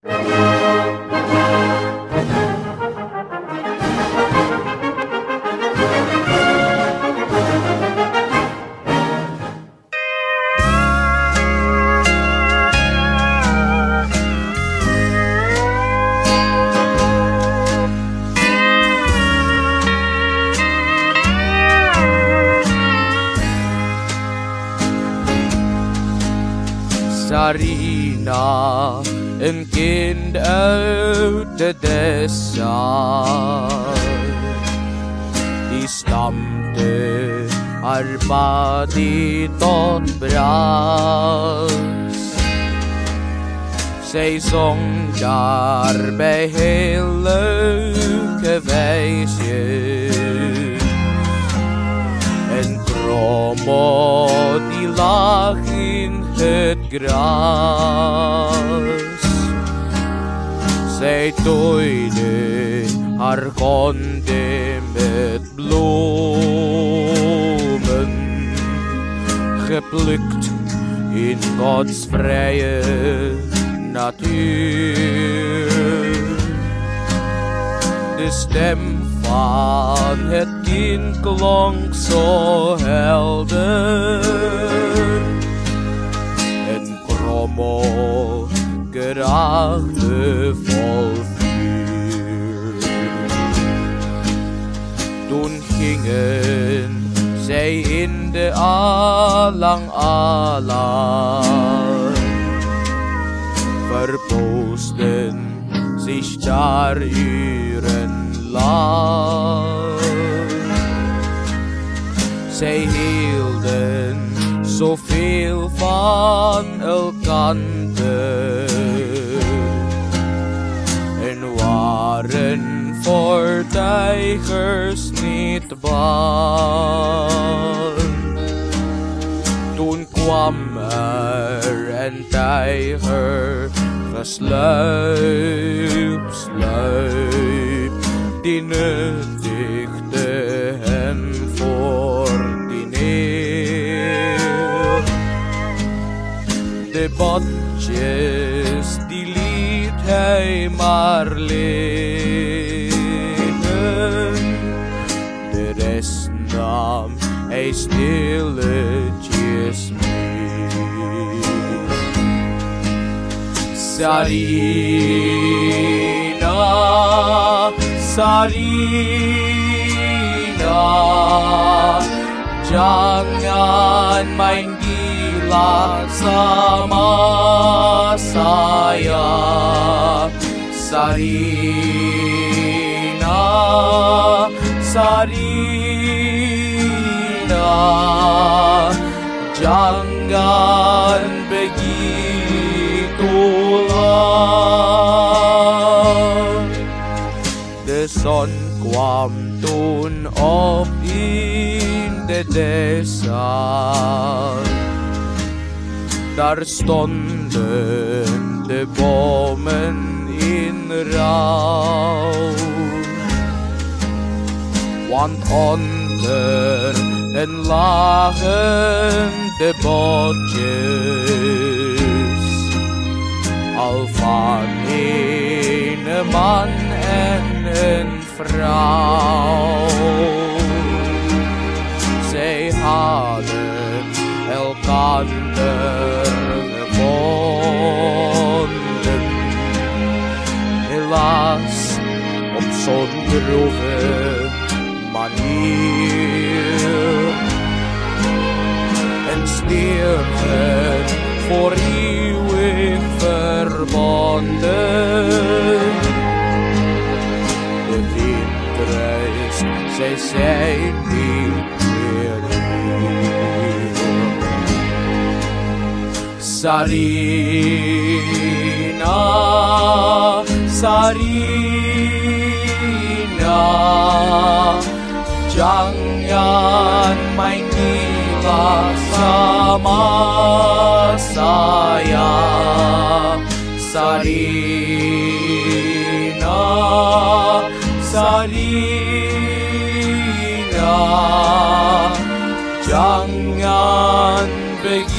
Sarina, een kind uit de dessa, die stampte haar body tot bras. Zij zong daar bij heel leuke wijsjes en Kromo die lag in het gras. Zij tooide haar handen met bloemen, geplukt in Gods vrije natuur. De stem van het kind klonk zo helder en Kromo geraakte vol vuur. Toen gingen zij in de alang-alang, verpoosten zich daar urenlang. Zij hielden zoveel van elkander en waren voor tijgers niet bang. Toen kwam er een tijger gesluipt, die nuttigde hen voor diner. De botjes die liet hij maar liggen, de rest nam hij stilletjes mee. Sarina, Sarina, jangan main gila sama saya. Sarina, Sarina, jangan begitulah. De zon kwam toen op in de dessa. Daar stonden de bomen in rouw, want onder hen lagen de botjes, al van een man en een vrouw. Zij hadden elkander gevonden, helaas op zo'n droeve manier, en stierven voor eeuwig verbonden. De wind ruist, zij zijn niet meer hier. Sarina, Sarina, jangan main gila sama saya. Sarina, Sarina, jangan begitu.